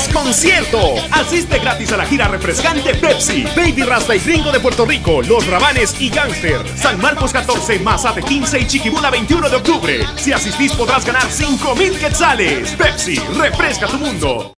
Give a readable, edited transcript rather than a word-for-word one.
es concierto. Asiste gratis a la gira refrescante Pepsi, Baby Rasta y Gringo de Puerto Rico, Los Rabanes y Gangster. San Marcos 14, Mazate 15 y Chiquibula 21 de octubre. Si asistís podrás ganar 5,000 quetzales. Pepsi, refresca tu mundo.